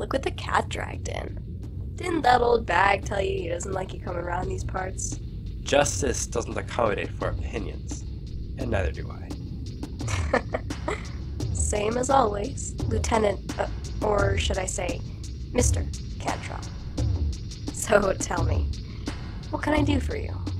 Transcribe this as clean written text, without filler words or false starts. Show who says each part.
Speaker 1: look what the cat dragged in. Didn't that old bag tell you he doesn't like you coming around these parts?
Speaker 2: Justice doesn't accommodate for opinions, and neither do I.
Speaker 1: Same as always, Lieutenant, or should I say, Mr. Cantrell. So tell me, what can I do for you?